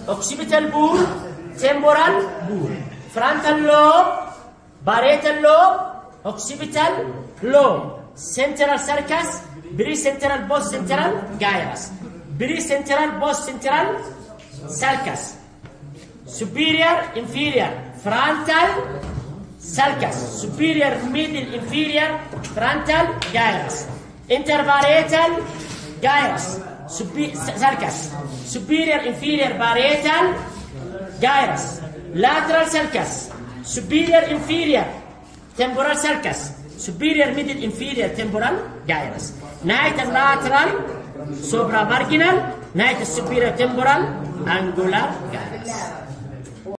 occipital bone, temporal bone, frontal lobe, parietal lobe, occipital lobe, central sulcus, precentral postcentral gyrus, precentral postcentral sulcus, superior inferior frontal sulcus, superior middle inferior frontal gyrus, interparietal gyrus, sulcus, superior inferior parietal gyrus, lateral sulcus, superior inferior temporal sulcus, superior middle inferior temporal gyrus, نهاية lateral supramarginal, نهاية superior temporal angular gyrus.